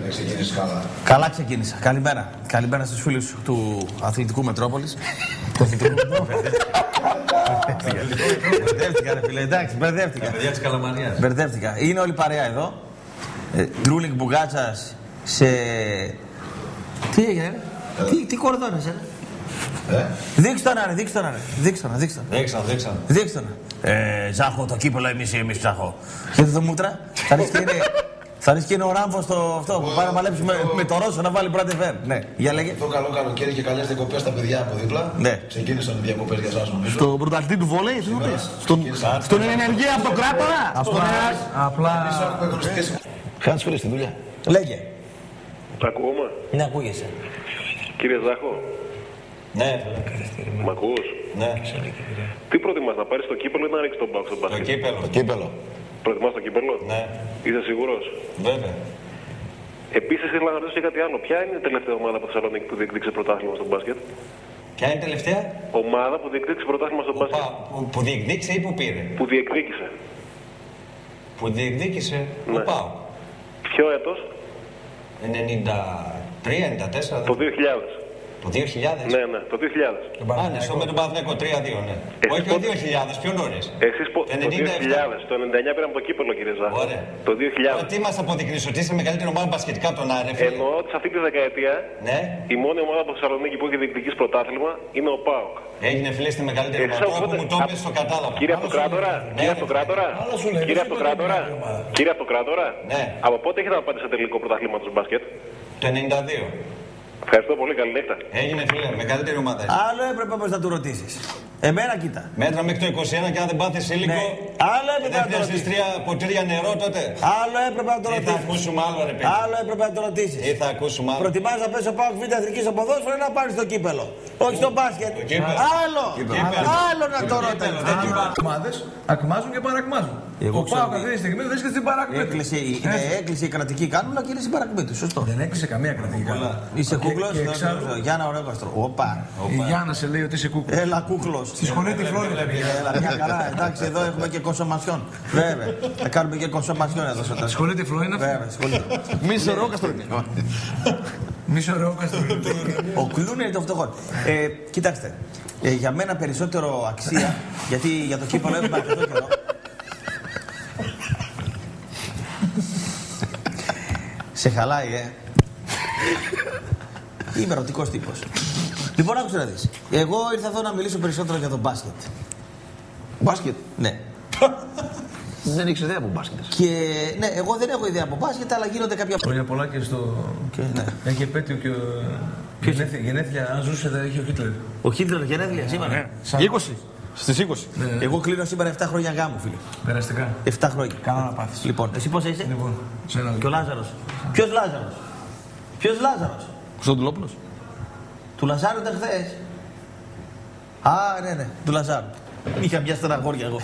ξεκίνησες καλά. Καλά ξεκίνησα. Καλημέρα. Καλημέρα στους φίλους του Αθλητικού Μετρόπολης. Του Αθλητικού Μετρόπολης. Μπερδεύτηκα, ρε φίλε. Εντάξει, μπερδεύτηκα. Παιδιά της Καλαμαρίας. Μπερδεύτηκα. Είναι όλη παρέα εδώ. Ντρούλινγκ Μπουγάτσας σε. Τι έγινε, τι κορδόνες, Δείξτε τον, ρε, δείξτε τον, ρε. Δείξτε τον. Ζάχο, το κύπελο εμείς, Ζάχο. Κοίτα το μούτρα. Θα ρίξει και είναι ο Ράμφος το αυτό που πάει να παλέψει με το Ρώσο να βάλει πρώτη φέρ. Ναι, για λέγε. Το καλό καλοκαίρι και καλές διακοπές στα παιδιά από δίπλα. Ναι. Ξεκίνησαν οι διακοπές για εσάς νομίζω. Στο πρωταθλητή του βόλεϊ, εσύ το πες. Στον ενεργεία από το κράτορα. Απλά. Χάνεις φίλε στη δουλειά. Λέγε. Ακούμε. Ναι, ακούγεσαι. Κύριε Ζάχο. Ναι. Μ' ακούς? Ναι. Τι προτιμάς, να πάρεις το κύπελο ή να ρίξεις τον μπακ στον μπάσκετ? Το κύπελο. Προτιμάς το κύπελο? Ναι. Είσαι σίγουρος? Βέβαια. Επίσης ήθελα να ρωτήσω και κάτι άλλο. Ποια είναι η τελευταία ομάδα από Θεσσαλονίκη που διεκδίκησε πρωτάθλημα στο μπάσκετ? Ποια είναι η τελευταία? Ομάδα που διεκδίκησε πρωτάθλημα στο μπάσκετ. Που διεκδίκησε ή που πήρε? Που διεκδίκησε. Που διεκδίκησε. Ναι. Ο ΠΑΟΚ. Ποιο έτος? 93-94. Το 2000. Το 2000. Ναι, το 2000. Α, ναι, με τον Παναθηναϊκό 3-2, ναι. Όχι το 2000, πιο νωρίς. Εσείς το 2000, το 99 πήραμε το κύπελο, κύριε Ζάχο. Ωραία. Το 2000. Τι μας αποδεικνύεις, ότι είσαι μεγαλύτερη ομάδα μπασκετικά από τον Άρε? Εννοώ ότι σε αυτή τη δεκαετία η μόνη ομάδα από Θεσσαλονίκη που έχει διεκδικήσει πρωτάθλημα είναι ο ΠΑΟΚ. Έγινε φίλε στη μεγαλύτερη ομάδα. Τώρα που μου το είπες στο κατάλαβα. Κύριε Αυτοκράτορα, κύριε Αυτοκράτορα, από πότε έχετε να πάτε σε τελικό πρωταθλήματος μπάσκετ? Το 92. Ευχαριστώ πολύ, καλή νύχτα. Έγινε φίλε, μεγαλύτερη ομάδα. Άλλο έπρεπε όμως να του ρωτήσεις. Εμένα κοίτα. Μέτρα μέχρι το 21 και αν δεν πάθεις ήλικο. Ναι. Άλλο έπρεπε να το ρωτήσεις. 3 ποτήρια νερό τότε. Άλλο έπρεπε να το ρωτήσεις. Τι θα ακούσουμε άλλο, ρε παιδί. Άλλο έπρεπε να το ρωτήσεις. Τι θα ακούσουμε άλλο. Προτιμάς να πες ο ΠΑΟΚ Β' Εθνική στο ποδόσφαιρο ή να πάρεις το κύπελο? Όχι στο μπάσκετ. Άλλο να το ρωτήσεις. Ομάδες ακμάζουν και παρακμάζουν. Ο ΠΑΟΚ αυτή τη στιγμή βρίσκεται στην παρακμή του. Έκλεισε η κρατική κάνουλα και είναι στην παρακμή του. Σωστό. Δεν έκλεισε καμία κρατική κάνουλα. Είσαι κούκλος. Γιάννα, ωραίο καστρό. Η Γιάννα σε λέει ότι είσαι κούκλος. Έλα κούκλος. Στη σχολή τη Φλόριντα πήγε. Έλα, μια χαρά. Εντάξει, εδώ έχουμε και κονσομασιόν. Βέβαια. Θα κάνουμε και κονσομασιόν εδώ στο τέλος. Σχολή τη Φλόριντα. Βέβαια, σχολή. Μη ωραίο καστρό. Ο κλούν είναι το φτωχό. Κοιτάξτε. Για μένα περισσότερο αξία, γιατί για το κύπελο έχουμε αρκετό καιρό. Σε χαλάει, Είμαι ερωτικός τύπος. Λοιπόν, άκουσε να δεις. Εγώ ήρθα εδώ να μιλήσω περισσότερο για το μπάσκετ. Μπάσκετ? Ναι. Δεν έχεις ιδέα από μπάσκετ? Και ναι, εγώ δεν έχω ιδέα από μπάσκετ, αλλά γίνονται κάποια. Χρόνια πολλά και στο. Ναι. Έχει επέτειο και ο. Γενέθλια, αν ζούσε, θα έχει ο Χίτλερ. Ο Χίτλερ γενέθλια σήμερα. Ναι. 20. Στις 20. Ναι. Εγώ κλείνω σήμερα 7 χρόνια γάμου, φίλε. Περαστικά. 7 χρόνια. Καλά να πάθεις. Λοιπόν, εσύ πώς είσαι? Λοιπόν, σε ένα Και ο Λάζαρος. Ποιος Λάζαρος? Ποιος Λάζαρος? Κωνσταντινόπουλος. Του Λαζάρου ήταν χθες. Α, ναι, του Λαζάρου. Είχα μια στεναχώρια εγώ.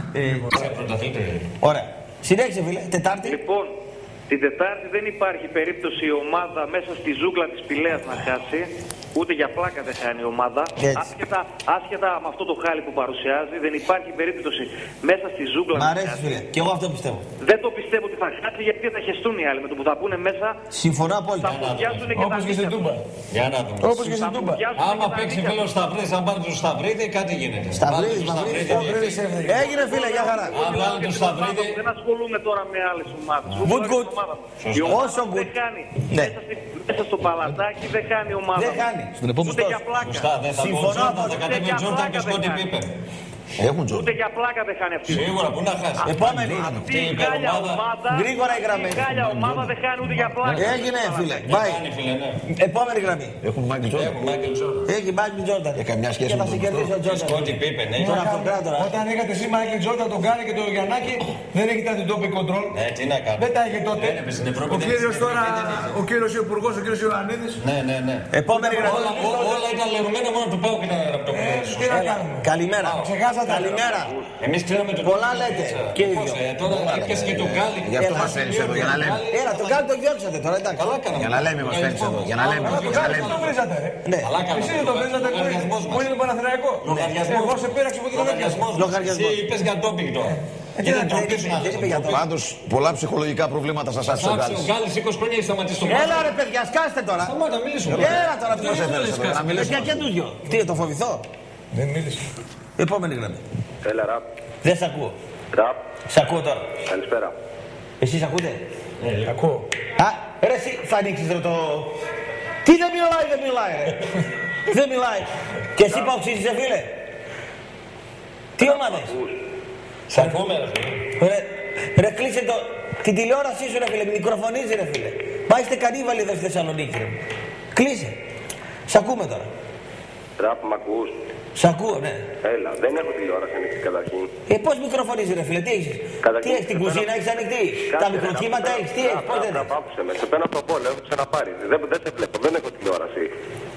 Ωραία. Συνέχισε, φίλε. Τετάρτη. Λοιπόν, την Τετάρτη δεν υπάρχει περίπτωση η ομάδα μέσα στη ζούγκλα της Πηλαίας να χάσει. Ούτε για πλάκα δεν χάνει η ομάδα. Άσχετα με αυτό το χάλι που παρουσιάζει, δεν υπάρχει περίπτωση μέσα στη ζούγκλα να χάσει. Μ' αρέσει, φίλε. Και εγώ αυτό πιστεύω. Δεν το πιστεύω ότι θα χάσει, γιατί θα χεστούν οι άλλοι με το που θα πούνε μέσα. Συμφωνώ απόλυτα. Θα μουδιάσουν και όπως και στην Τούμπα. Για να δούμε. Όπως και στην Τούμπα. Άμα παίξει φίλο Σταυρίδης, αν πάρει τον Σταυρίδη, κάτι γίνεται. Σταυρίδης. Έγινε, φίλε, για χαρά. Αν βάλει τον Σταυρίδη. Δεν ασχολούμαι τώρα με άλλες ομάδες. Η Όσο ομάδα δεν χάνει. Ναι. Μέσα στο παλατάκι δεν χάνει η ομάδα. Δεν χάνει. Ούτε για πλάκα. Σωστά, δεν θα πω Τζόρνταν, θα κατέβει ο Τζόρνταν και Σκότι Πίπερ. Έχουν Τζόρνταν. Ούτε για πλάκα δεν χάνει αυτή. Σίγουρα, πού να χάσει. Επόμενη. Αυτή η γάλια ομάδα. Γρήγορα η γραμμή. Η γάλια ομάδα δεν χάνει ούτε για πλάκα. Έγινε, φίλε. Μπάει. Επόμενη γραμμή. Έχουν Μάικλ Τζόρνταν. Έχει Μάικλ Τζόρνταν. καμιά σχέση και θα με σε τον κερδίσει ο Τζόρνταν. Σκότι Πίπερ, ναι. Τον αυτοκράτορα. Όταν είχατε εσύ Μάικλ Τζόρνταν, τον Γκάρι και τον Γιαννάκη, δεν έχετε αντιτόπι κοντρόλ. Τι να κάνω. Δεν τα είχε τότε. Ο κύριος τώρα, ο κύριος Υπουργός, ο κύριος Ιωαννίδης. Ναι. Επόμενη γραμμή. Όλα ήταν λεγόμενα, μόνο του Πάου και ήταν γραπτό. Τι να κάνουμε. Καλημέρα. Ξεχάσατε. Καλημέρα. Εμείς ξέραμε τον. Πολλά λέτε. Και οι δυο. Τώρα έπιασε και τον Γκάλι. Γι' αυτό μας φέρνεις εδώ, για να λέμε. Έλα, τον Γκάλι τον διώξατε τώρα, εντάξει. Καλά κάναμε. Για να λέμε μας φέρνεις εδώ, για να λέμε. Το Γκάρι δεν το βρίζατε, ρε. Ναι. Καλά κάναμε. Εσύ δεν το βρίζατε, που είναι Παναθηναϊκό. Εγώ σε πείραξε που δεν το βρίζατε. Λογαριασμός. Εσύ είπες για ντόπινγκ τώρα. Δεν είπε για το. Πάντως πολλά ψυχολογικά προβλήματα σας άφησε ο Γκάλης. Ο Γκάλης 20 χρόνια έχει σταματήσει το μάτι. Έλα ρε παιδιά, σκάστε τώρα. Σταμάτα, μιλήσουμε. Έλα τώρα που μας έφερες εδώ. Να μιλήσουμε και του δυο. Τι, το φοβηθώ. Δεν μίλησε. Επόμενη γραμμή. Έλα, ραπ. Δεν σ' ακούω. Ραπ. Σ' ακούω τώρα. Καλησπέρα. Εσείς ακούτε. Ακούω. Α, ρε εσύ θα ανοίξεις ρε το... Τι δεν μιλάει ρε. Δεν μιλάει. Και εσύ παοξίζεις φίλε. Τι ομάδες. Σ' ακούμε ρε φίλε. Ρε κλείσε το... Την τηλεόρασή σου ρε φίλε, μικροφωνίζει ρε φίλε. Μα είστε κανίβαλοι εδώ στη Θεσσαλονίκη ρε. Κλείσε. Σ' ακούμε τώρα. Ραπ, μ' ακούς. Σ' ακούω, ναι. Έλα, δεν έχω τηλεόραση ανοιχτή καταρχήν. Πώς μικροφωνίζει ρε φίλε, τι έχεις. Τι έχεις, την κουζίνα έχεις ανοιχτή. Τα μικροκύματα έχεις, τι έχεις, πώς δεν έχεις. Άκουσε με, σε παίρνω από το πόλο, έχω ξαναπάρει. Δεν σε βλέπω, δεν έχω τηλεόραση.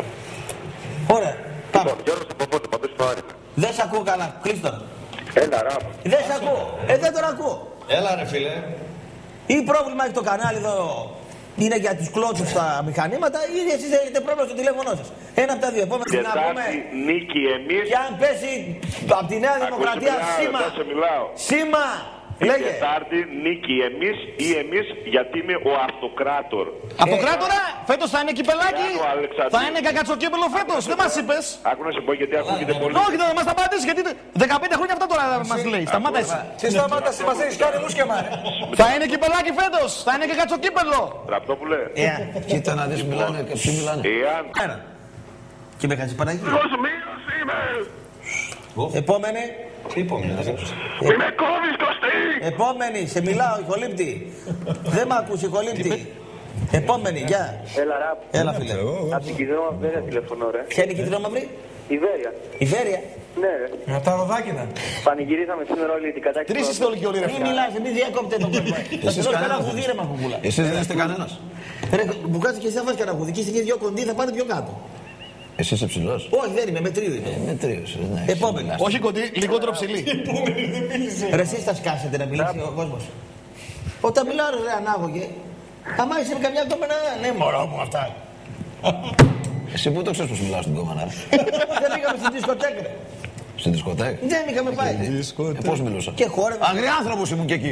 Ωραία, πάμε. Λοιπόν, Γιώργος από πότε, παντού στο Άρινα. Δεν σ' ακούω καλά, κλείς τώρα. Έλα, ραπ. Δεν σ' ακούω, δεν τον ακούω. Έλα ρε φίλε. Ή πρόβλημα έχει το κανάλι εδώ, είναι για τους κλώτσους στα μηχανήματα, ή εσείς έχετε πρόβλημα στο τηλέφωνό σας. Ένα από τα δύο. Επόμενα να πούμε. Νίκη, εμείς. Και αν πέσει από τη Νέα Δημοκρατία σήμα. Σήμα. Λέγε. Τετάρτη, Νίκη, εμείς ή εμείς, γιατί είμαι ο αυτοκράτορ. Αυτοκράτορα, φέτος θα είναι κυπελάκι. Θα είναι κακατσοκύπελο φέτος, δεν μας είπες. Άκου να σε πω γιατί ακούγεται πολύ. Όχι, δεν μας τα απαντήσεις, γιατί 15 χρόνια αυτά τώρα μας λέει. Σταμάτα εσύ. Τι σταμάτα, μας έχεις κάνει μουσκεμά. Θα είναι κυπελάκι φέτος, θα είναι κακατσοκύπελο. Ραπτόπουλε. Κοίτα να δεις μιλάνε και ποιοι μιλάνε. Εάν. Και με Χατζηπαναγίου. Κοσμίος είμαι. Επόμενη. Τι επόμενη. Είμαι κόβης Κωστή. Επόμενη, σε μιλάω, ηχολήπτη. Δεν μ' ακούς, ηχολήπτη. Επόμενη, γεια. Έλα, ραπ. Έλα, φίλε. Από την Κιδρόμα Βέρεια τηλεφωνώ, ρε. Ποια είναι η κεντρόμαυρη? Η Βέρεια. Η Βέρεια. Ναι, ρε. Με τα ροδάκινα. Πανηγυρίσαμε σήμερα όλη την κατάκτηση. Τρεις είστε όλοι και όλοι ρε Μην φίλε. μιλάς, μην διακόπτε τον κόσμο. Θα σου δώσω κανένα χουδί ρε μαχουκούλα. Εσείς δεν είστε κανένας. Ρε, που κάτσε και εσύ θα φας κανένα χουδί. Και είστε και δύο κοντοί, θα πάτε πιο κάτω. Εσύ είσαι ψηλός. Όχι, δεν είμαι, με τρίο είμαι. Με τρίος. Επόμενη. Όχι κοντή, λιγότερο ψηλή. Ρε, εσείς θα σκάσετε να μιλήσει ο κόσμος. Όταν μιλάω ρε ανάγωγε, άμα είσαι με καμιά κόμμενα, ναι μωρό μου αυτά. Εσύ πού το ξέρεις πως μιλάω στην κομμανάρα. Δεν πήγαμε στην δισκοτέκα. Στην δισκοτέκ. Δεν είχαμε πάει. Πώς μιλούσα. Και χόρευε. Αγριάνθρωπος ήμουν και εκεί.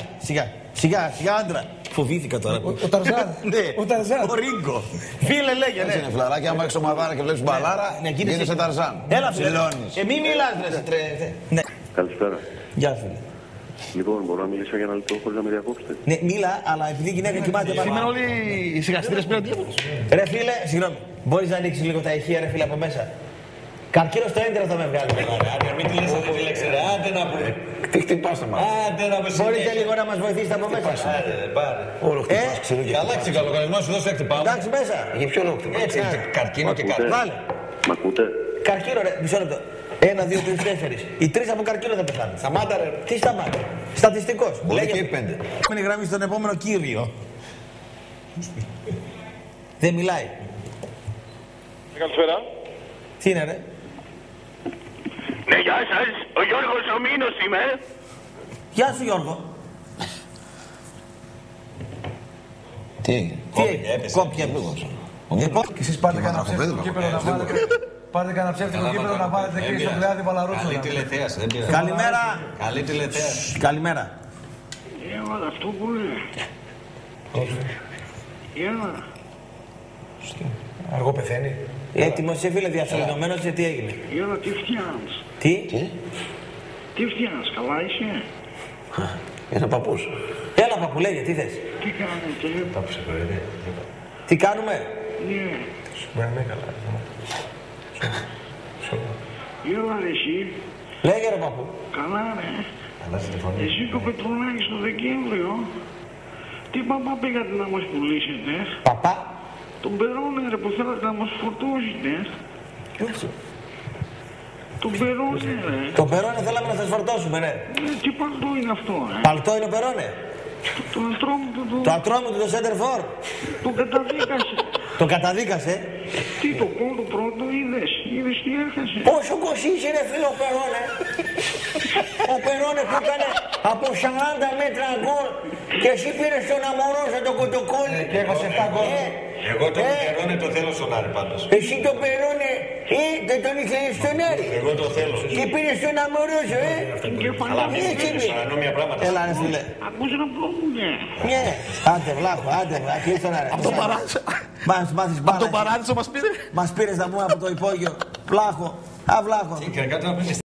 Σιγά άντρα. Φοβήθηκα τώρα. Ο Ταρζάν. Ναι, Ο Ταρζάν. ο Ρίγκο. Φίλε λέγε, Έτσι ναι. είναι φλαράκι, άμα έχεις ομαδάρα και βλέπεις μπαλάρα, Ναι, γίνεσαι Ταρζάν. Έλα φίλε. Ψηλώνεις. Μη μιλάς ρε σε τρε. Ναι. Καλησπέρα. Γεια φίλε. Λοιπόν, μπορώ να μιλήσω για ένα λεπτό χωρίς να με διακόψετε. Ναι, μίλα, αλλά επειδή η γυναίκα κοιμάται Σήμερα πάνω. όλοι οι σιγαστήρες πήραν τηλέφωνο. Ρε φίλε, συγγνώμη. Μπορείς να ανοίξεις λίγο τα ηχεία ρε φίλε από μέσα. Καρκίνο στο έντερο θα με βγάλει. Άντε, μην τη λες αυτή τη λέξη ρε. Άντε να πούμε. Τι χτυπάς εμάς. Άντε να πούμε. Μπορείτε λίγο να μας βοηθήσετε από μέσα. Άντε, πάρε. Όλο χτυπάς, ξέρω και Καλά ξεκαλοκαλινό σου δώσω εκτυπάω. Εντάξει μέσα. Για ποιο λόγο χτυπάς. Έτσι, καρκίνο και κάτι. Βάλε. Μ' ακούτε? Καρκίνο ρε, μισό λεπτό. 1, 2, 3, 4. Οι 3 από καρκίνο θα πεθάνουν. Σταμάτα ρε. Τι σταμάτα. Στατιστικός. Μπορεί και οι 5. Επόμενη γραμμή στον επόμενο κύριο. Δεν μιλάει. Καλησπέρα. Τι είναι ρε. Ναι, γεια σας. Ο Γιώργος ο Μήνος είμαι. Γεια σου Γιώργο. Τι έγινε. Τι έγινε. Κόπια. Και εσείς πάρτε κανένα ψεύτικο κύπελο να βάλετε. Πάρτε κανένα ψεύτικο κύπελο να βάλετε και στο Κλειάδι Παλαρούτσο. Καλή τηλεθέαση, δεν πειράζει. Καλημέρα. Καλή τηλεθέαση. Καλημέρα. Έλα, αυτό που είναι. Έλα. Αργό πεθαίνει. Έτοιμος είσαι φίλε διασωληνωμένος και τι έγινε. Έλα, τι φτιάχνεις. Τι. Τι φτιάχνεις, καλά είσαι. Είναι παππούς. Έλα παππού λέγε τι θες. Τι κάνετε. Τι κάνουμε. Ναι. Ναι, καλά. Έλα, ρε, εσύ. Λέγε ρε παππού. Καλά, ρε. Εσύ το Πετρολάκι στο Δεκέμβριο. Τι παπά πήγατε να μας πουλήσετε. Παπά. Τον Περόνε, ρε, που θέλατε να μας φορτώσετε. Τον Περόνε, ρε. Το Περόνε θέλαμε να σας φορτώσουμε ναι. Τι παλτό είναι αυτό, ρε. Παλτό είναι ο Περόνε. Το αστρόμητο Το ατρόμητο το center for. το καταδίκασε. Το καταδίκασε. Τι το πρώτο είδες τι έχασε. Πόσο κοσής είναι φίλο ο Περόνε. Ο Περόνε που έκανε από 40 μέτρα γκολ και εσύ πήρες τον Αμορόζα τον Κοτοκόλη. Και έχω 7 γκολ. Εγώ τον Περόνε το θέλω στον Άρη πάντως. Εσύ τον Περόνε Δεν τον ήθελε στον Άρη. Εγώ το θέλω. Και πήρε στον Αμορόζο, Αλλά μην πήρες παρανόμια πράγματα. Έλα ρε φίλε. Ακούς να πω, Ναι. Άντε βλάχο, άντε βλάχο. Κλείς τον Άρη. Από τον παράδεισο. Μας μάθεις μπάλα. Από τον παράδεισο μας πήρε. Μας πήρες να πούμε από το υπόγειο. Βλάχο. Α, βλάχο. Και κάτι να πίνεις.